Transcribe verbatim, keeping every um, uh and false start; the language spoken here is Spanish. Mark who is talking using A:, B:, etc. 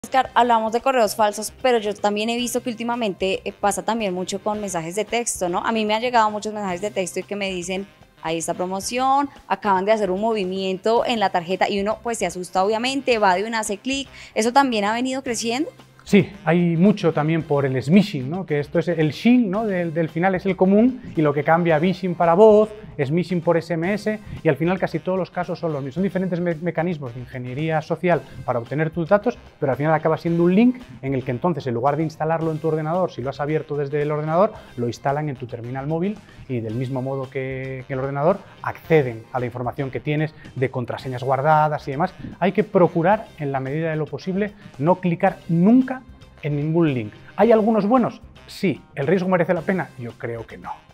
A: Oscar, hablamos de correos falsos, pero yo también he visto que últimamente eh, pasa también mucho con mensajes de texto, ¿no? A mí me han llegado muchos mensajes de texto y que me dicen, ahí está promoción, acaban de hacer un movimiento en la tarjeta y uno pues se asusta obviamente, va de una, hace clic. ¿Eso también ha venido creciendo?
B: Sí, hay mucho también por el smishing, ¿no? Que esto es el shin, ¿no? del, del final es el común y lo que cambia phishing para voz, smishing por S M S y al final casi todos los casos son los mismos. Son diferentes me mecanismos de ingeniería social para obtener tus datos, pero al final acaba siendo un link en el que entonces en lugar de instalarlo en tu ordenador, si lo has abierto desde el ordenador, lo instalan en tu terminal móvil y del mismo modo que, que el ordenador acceden a la información que tienes de contraseñas guardadas y demás. Hay que procurar en la medida de lo posible no clicar nunca en ningún link. ¿Hay algunos buenos? Sí. ¿El riesgo merece la pena? Yo creo que no.